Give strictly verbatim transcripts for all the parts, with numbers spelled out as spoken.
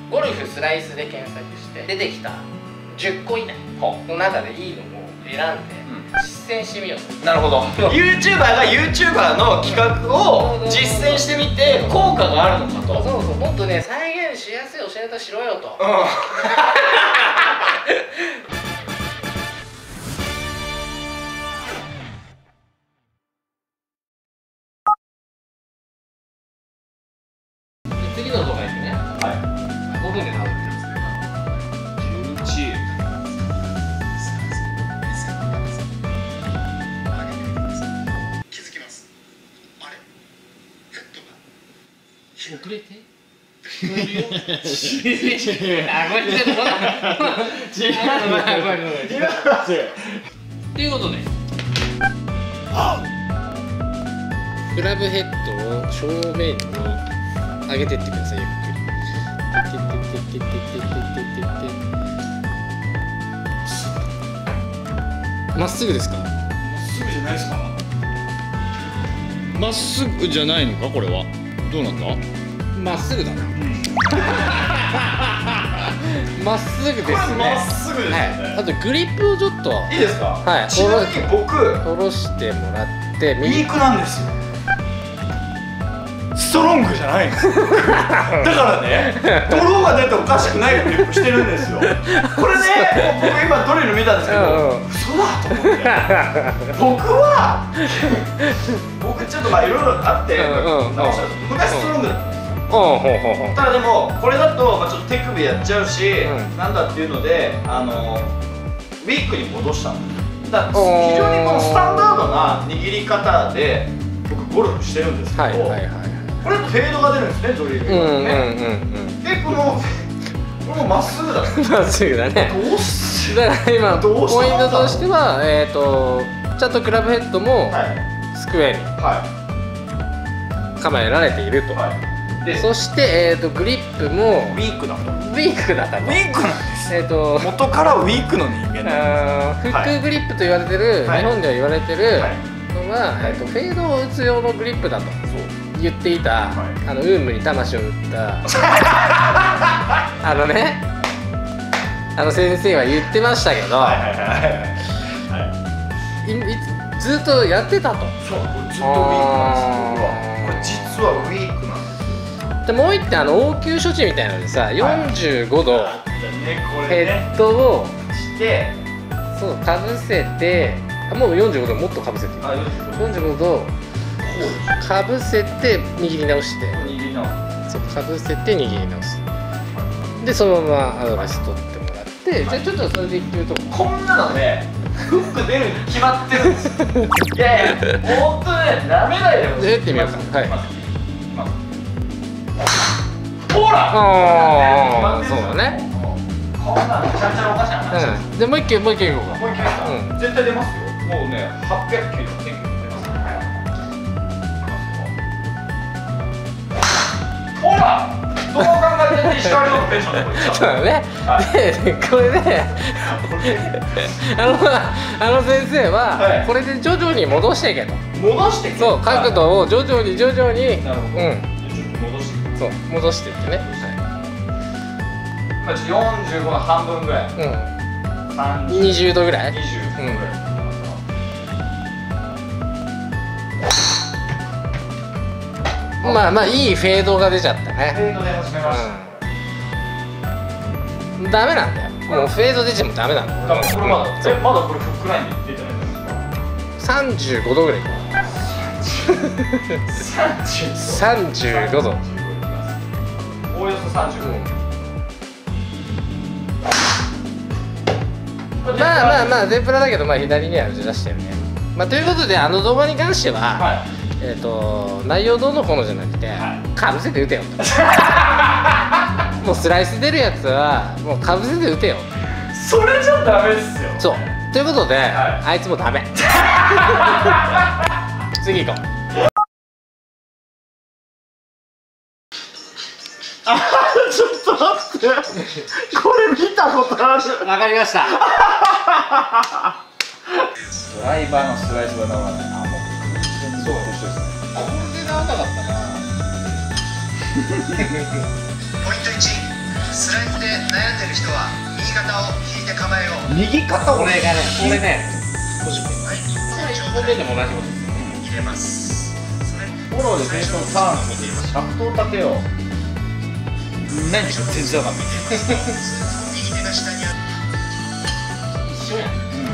ゴルフスライスで検索して出てきたじゅっこ以内の中でいいのを選んで実践してみようと。 なるほど。YouTuber が YouTuber の企画を実践してみて効果があるのかと。 そうそう、もっとね再現しやすい教え方しろよと。次の動画いくね。はい。ごふんで食べてます。じゅういち。気づきます。あれ？ヘッドが遅れて？聞こえるよ。あ、これちょっとほら。違う。違う。ということで。クラブヘッドを正面に上げてってください、ゆっくり。まっすぐですか？ まっすぐじゃないですか？ まっすぐじゃないのか、これは。どうなんだ？ まっすぐだな。まっすぐですね。 まっすぐですね。 あとグリップをちょっといいですか？ はい。 ちなみに僕下ろしてもらって、 ウィークなんですよ。ストロングじゃないんですよ。だからね、ドローが出ておかしくないグリップしてるんですよ。これね、僕今ドリル見たんですけど、嘘だと思って。僕は僕ちょっとまあいろいろあって直したんです。昔ストロングだったんですよ。ただでもこれだとまあちょっと手首やっちゃうし、なんだっていうのであのウィークに戻したんです。だから非常にこのスタンダードな握り方で僕ゴルフしてるんですけど、これだとフェードが出るんですね、ドリルがね。でこのこれもまっすぐだね。 まっすぐだね。 どうしだから今ポイントとしてはえっとちゃんとクラブヘッドもスクエアに構えられていると。そしてえっとグリップもウィークだと。 ウィークだったと。 ウィークなんです。 えっと元からウィークの人間なんです。 フックグリップと言われてる、日本では言われてるのはえっとフェードを打つ用のグリップだと言っていた、あのウームに魂を打ったあのね、あの先生は言ってましたけど、ずっとやってたと。 そう、これずっとウィークなんですよ。これ実はウィークなんです。 でもう一点、あの応急処置みたいなのでさ、よんじゅうごどヘッドをしてそうかぶせて、もうよんじゅうごどもっとかぶせてよんじゅうごどかぶせて握り直して、そうかぶせて握り直す。でそのままアドバイス取ってもらって、じゃあちょっとそれで言うと、 こんなのねフック出るに決まってるんですよ。いやいや、本当ね、なめないでほしい。 やってみようか。はい。 ほら。 ああ、そうだね。 こんなのめちゃめちゃおかしな話。 でもう一回もう一回いこうか。 もう一回ですか。絶対出ますよ。もうね、はっぴゃくキロせんキロ出ます。ほら。どう考えても石川遼のテンションのとこ行っちゃう。 そうだね。で、これであのあの先生はこれで徐々に戻していけと。 戻していけ。 そう、角度を徐々に徐々に、 なるほど。うん。戻して。 そう、戻していってね。 まあよんじゅうごの半分ぐらい。 うん。にじゅうどぐらい。 にじゅうどぐらい。 まあまあいいフェードが出ちゃったね。 フェード出始めました。 ダメなんだよ。もうフェード出てもダメなの。 だからこれまだ、え、まだこれフックラインで出てないんですか。 さんじゅうごどぐらい。さんじゅうごど。 おおよそさんじゅうご。 まあまあまあ天ぷらだけど、まあ左には打ち出してるね。まあということで、あの動画に関しては。えっと内容どうのこうのじゃなくて、かぶせて打てよと。もうスライス出るやつはもうかぶせて打てよ。 それじゃダメですよ。 そうということで、あいつもダメ。次行こう。 あ、ちょっと待って、これ見たことある。 わかりました。 ドライバーのスライスが直らない。あ、もうそうですね。 これで直らなかったな。 ポイントいち、ス人は右肩を引いて構えよう。 右肩をこれがねこれねはい、 これでも同じことですよ。 入れます。それフォローでテンションターン見てシャフトを立てよう。何か全然わかんない。 右手が下にある。 一緒やん。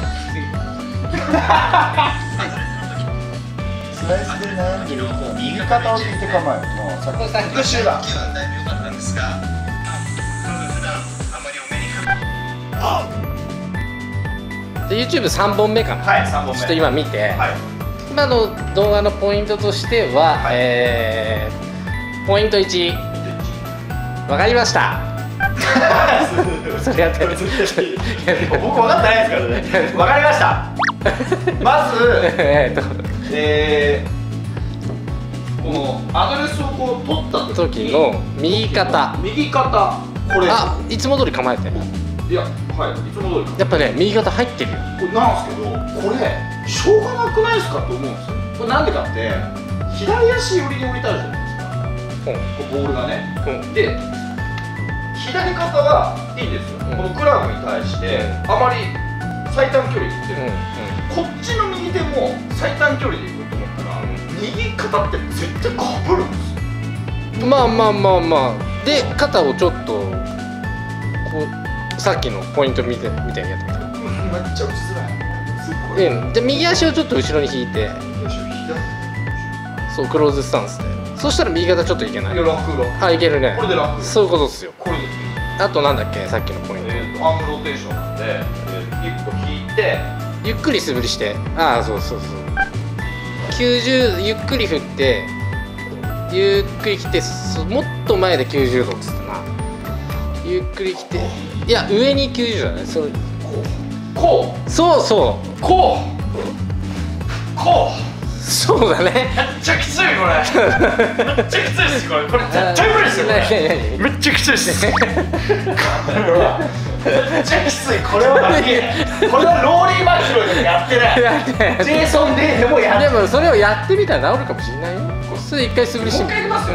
スライスで悩んでる人は右肩を引いて構える。もうさっき復習だ。 気分だいぶ良かったんですが、普段あまりお目にかかで ユーチューブさんぼんめかな。 はい、さんぼんめ。 ちょっと今見て、 はい。 今の動画のポイントとしては、 はいえーポイントいち、わかりました。それやってる。 僕分かってないですからね。分かりました。まず、 えーっとえー、このアドレスをこう取った時時の右肩。 右肩これあ、いつも通り構えて。 いや、はい、いつも通りやっぱね、右肩入ってるよ。 これなんですけど、これしょうがなくないですかと思うんですよ。これなんでかって左足寄りに置いてあるじゃないですか。こうボールがね。 うんで、左肩はいいんですよ。 うんこのクラブに対してうんあまり最短距離でいってる。 うんうんこっちの右手も最短距離でいくと思ったら、右肩って絶対かぶるんですよ。 まあまあまあまあで肩をちょっとこうさっきのポイント見てみたいにやってみて。 めっちゃ打ちづらい。すっごい。 うん、で右足をちょっと後ろに引いて、 よいしょ、左。 そうクローズスタンスで、そしたら右肩ちょっといけない。 いや、楽楽。 あ、いけるね。 これで楽。 そういうことですよ。 これです。 あとなんだっけ、さっきのポイント。 えーと、アームローテーションなんで、えー、一個引いて、 ゆっくり素振りして、ああそうそうそう。きゅうじゅうゆっくり振って、ゆっくり来て、そもっと前できゅうじゅうどっつったな。ゆっくり来て、いや上にきゅうじゅうじゃない。それこう、こう、 そうそうこう、こそうだね。 う。めっちゃきついこれ。めっちゃきついですこれ。これ絶対無理ですよこれ。 何何めっちゃきついです。これはめっちゃきつい。これは何？これはローリー・マキロイでもやってない。 やってないジェイソン・デイでもやってない。 でもそれをやってみたら治るかもしれないよ。それ一回素振りしてみもう一回いきますよ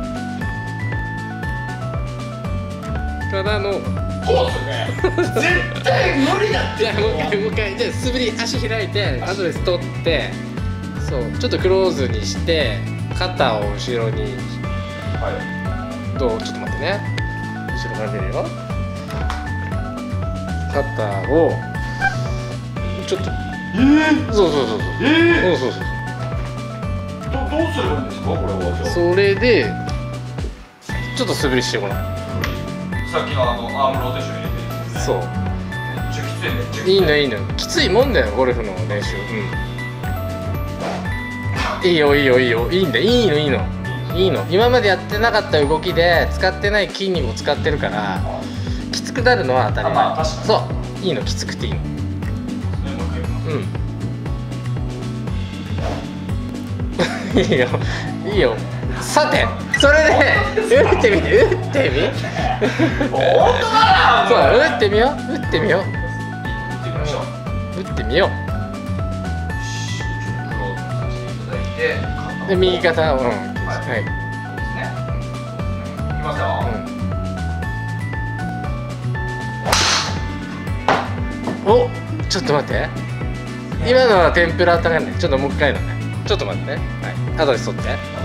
うんからのこうですね。絶対無理だって。 じゃあもう一回もう一回じゃあ素振り足開いてアドレス取ってそうちょっとクローズにして肩を後ろにはどうちょっと待ってね後ろから出るよ肩をちょっとい。えー、 そうそうそうそうえそうそうそうー、どどうすればいいんですかこれはじゃあ。 それでちょっと素振りしてごらんさっきのあのアームローテーション入れてですね。 そうめっちゃきついめっちゃきつい。 いいのいいのきついもんだよゴルフの練習うんいいよいいよいいよいいんだいいのいいのいいの今までやってなかった動きで使ってない筋肉を使ってるからきつくなるのは当たり前、 あまあ確かにそういいのきつくていいのもう一回いきます。 うんいいよいいよさてそれで打ってみて打ってみ本当だな。 そう打ってみよう打ってみよう打ってみましょう。 打ってみよクローズさせていただいて、 うで右肩をうんはい、 そうですね。そうですね。いきますよ。 うん、おちょっと待って今のは天ぷら温かいねちょっともう一回だねちょっと待ってねはいアドレス取って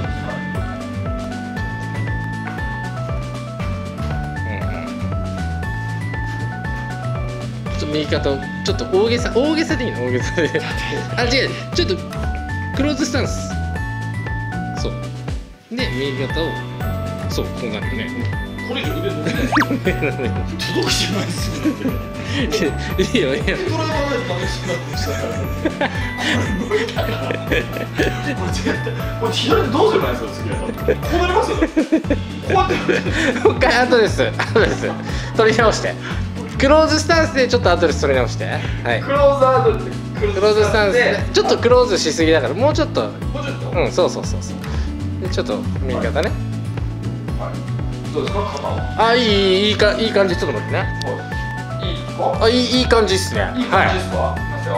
ちょっと右肩をちょっと大げさ大げさでいいの大げさであ違うちょっとクローズスタンスそうで右肩をそうこうなるねこれ以上腕伸びない。届くじゃないですよ。 いいよいいよこれはダメしなってしたから。これ無理だから。これ絶対これ左でどうすればいいんですか次は。こうなりますよ。こうやって。 もう一回アドレスアドレス取り直してクローズスタンスでちょっとアドレス取り直してはいクローザードでクローズスタンスでちょっとクローズしすぎだからもうちょっともうちょっと。 うんそうそうそうそうでちょっと右肩ねはい。どうですか肩は。 あいいいいかいい感じちょっと待ってねはい。いいですか。 あいいいい感じっすねいい感じですか。いきますよ。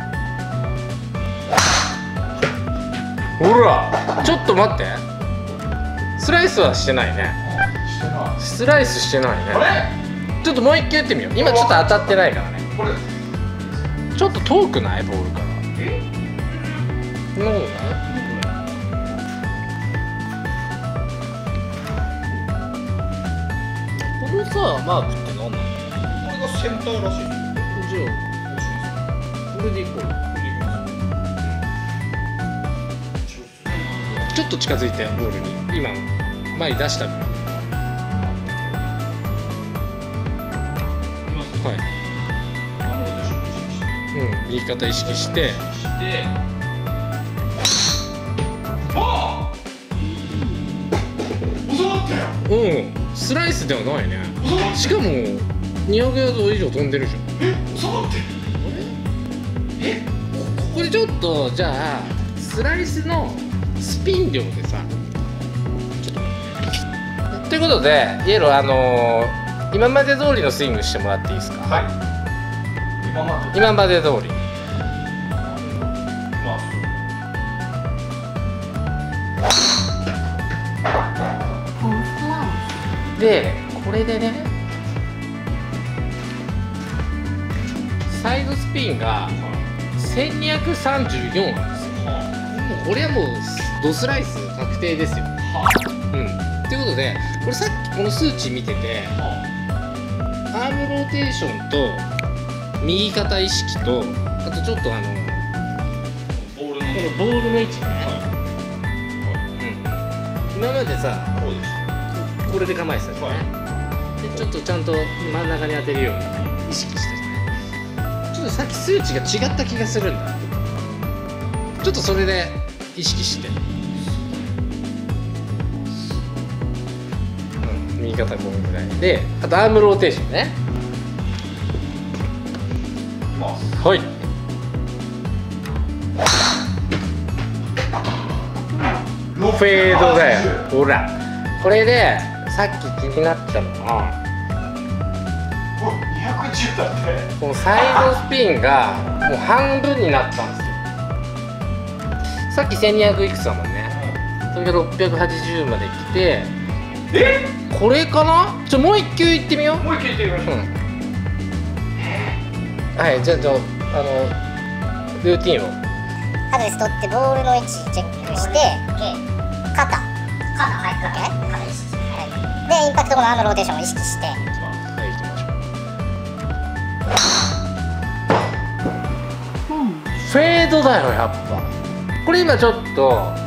ほらちょっと待ってスライスはしてないねしてない。 スライスしてないねあれ？ ちょっともう一回やってみよう。今ちょっと当たってないからね。 これちょっと遠くないボールから。 えそんなことない。このさマークって何なの？ これがセンターらしい。 じゃあこれでいこう。ちょっと近づいてボールに今前に出した分。はい。うん、右肩意識して。 でああ収まったよ。 うん、スライスではないね。しかもにひゃくヤード以上飛んでるじゃん。 え収まってる。えここでちょっとじゃあスライスのスピン量でさちょっとということでイエローあのー、今まで通りのスイングしてもらっていいですか？ はい。今まで今まで通り。 までこれでねサイドスピンがせんにひゃくさんじゅうよんなんですよ。もうこれはもうドスライス確定ですよ。うんということでこれさっきこの数値見ててアームローテーションと右肩意識とあとちょっとあのボールのこのボールの位置ね、うん、今までさこうです。 これで構えてたじゃない、でちょっとちゃんと真ん中に当てるように意識したじゃない。ちょっとさっき数値が違った気がするんだ。ちょっとそれで意識して、うん、右肩このぐらいであとアームローテーションね。はい。フェードだよ。ほら。これでさっき気になったのはおにひゃくじゅうだって。 このサイドスピンがもう半分になったんですよ。さっきせんにひゃくいくつだもんね。それがろっぴゃくはちじゅうまで来て、 えこれかな？ちょもう一球いってみよう。 もう一回言ってみましょう。 うん。はい、じゃあじゃああのルーティンを。 アドレス取ってボールの位置チェックして、肩肩はい肩意識、はい、でインパクト後のアームローテーションを意識して、 はい、行きましょう。フェードだよやっぱ。これ今ちょっと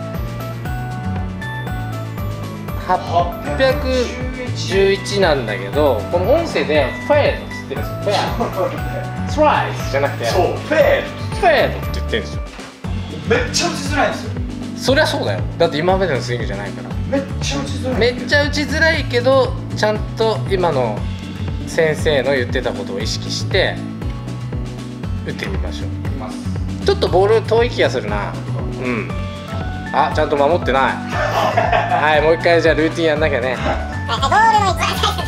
はっぴゃくじゅういちなんだけど、この音声でフェードっつってるんですよ。フェードスライスじゃなくてそうフェーフェードって言ってるんですよ。 ドめっちゃ打ちづらいんですよ。 そりゃそうだよ。だって今までのスイングじゃないから。 めっちゃ打ちづらい。 めっちゃ打ちづらいけどちゃんと今の先生の言ってたことを意識して打ってみましょう。ちょっとボール遠い気がするな。うん。あ、ちゃんと守ってない。はい、もう一回じゃあルーティンやんなきゃね。 はい、ボールの位置、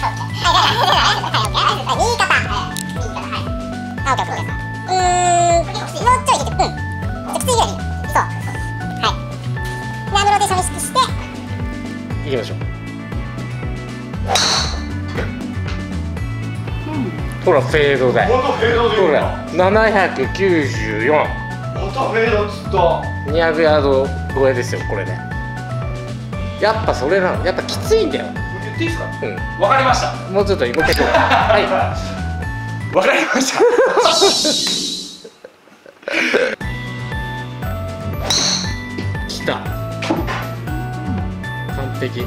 はい、右肩、右肩、はい、あ、オッケー、オッケー。うーん、もうちょい入れて、うん、きついぐらいでいい。そう、はい。で、アームローテーション意識して、 いきましょう。ほらフェードだよ。 またフェードでいいほらな。 ななひゃくきゅうじゅうよん。 またフェードっつった。 にひゃくヤード超えですよこれで。やっぱそれなの。やっぱきついんだよ。 言っていいですか。 うん。 わかりました。 もうちょっともう一回行こう。はい。 わかりました。 来た。完璧。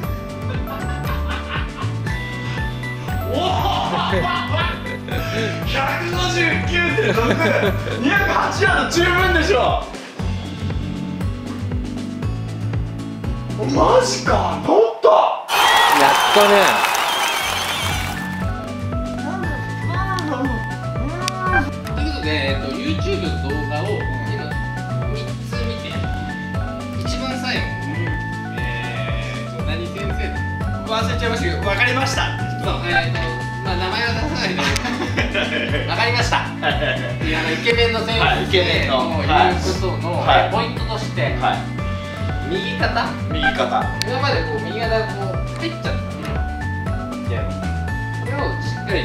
ひゃくごじゅうきゅうてんろく、にひゃくはちヤード十分でしょ。マジか、乗った。 やったね。ということで、えっと、YouTube の動画を今みっつ見て、一番最後、えーと、何先生だ？ 忘れちゃいましたけど、わかりました。 そう、えーと、まあ名前は出さないで。わかりました。いや、あのイケメンの先はいイケメンの生の言うことのはいポイントとして、 はい。 右肩。 右肩。 今までこう右肩がこう入っちゃった。いや、これをしっかり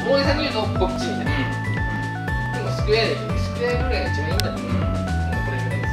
大げさに言うとこっちになる、でもスクエアでいい、スクエアぐらいが一番いいんだと思う、これぐらいです。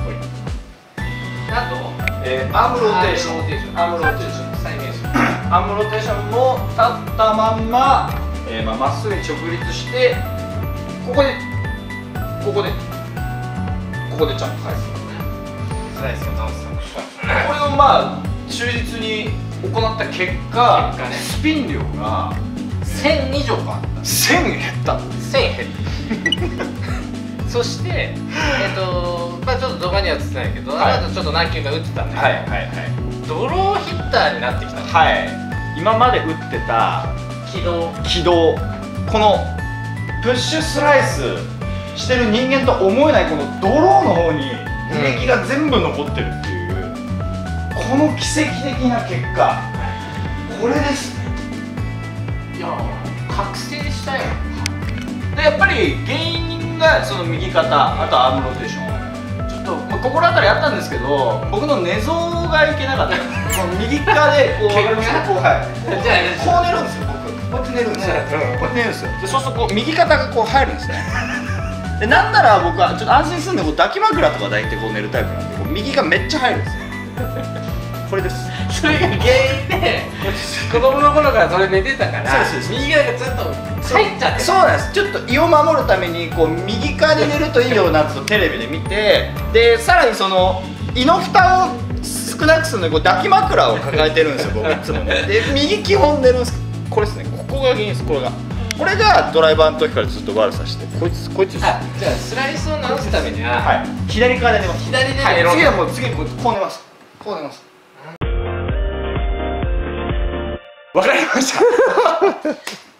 あと、 えー、アームローテーション、アームローテーション、 再現する。 アームローテーションも立ったまんま、えーまあ、まっすぐに直立して、ここで、ここで、ここでちゃんと返す。 スライスを直す。 これをまあ忠実に行った結果、 結果ねスピン量がせん以上か。 せん減った。 せん減ったそしてえっとまあちょっと動画には映ってないけど、 はいあなたちょっと何球か打ってたんだけど、 はいはいはいドローヒッターになってきたの。 はい今まで打ってた軌道軌道、このプッシュスライスしてる人間と思えないこのドローの方に履歴が全部残ってるっていう、この奇跡的な結果、これですね。 いや覚醒したよ。 でやっぱり原因がその右肩、あとアームローテーション、ちょっと、まあ、心当たりあったんですけど、僕の寝相がいけなかったこの右側でこう結果こう、はい、 じゃあこう寝るんですよ僕、こうやって寝るんですよ、こうやって寝るんですよ。でそうするとこう右肩がこう入るんですね。でなんなら僕はちょっと安心するんでこう抱き枕とか抱いてこう寝るタイプなんで、こう右がめっちゃ入るんですよ。これです。 それが原因で子供の頃からそれ寝てたからそうですそうです右側がずっと入っちゃってそうなんです。ちょっと胃を守るためにこう右側に寝るといいよなとテレビで見て、でさらにその胃の負担を少なくするのにこう抱き枕を抱えてるんですよ僕いつもね。で右基本寝るんです。これですね、ここが原因です。これがこれがドライバーの時からずっと悪さして、こいつこいつです。 あ、じゃあスライスを直すためには、 はい、左側で寝ます。 左で寝ろ、 はい、次はもう次こうこう寝ます。こう寝ます。わかりました。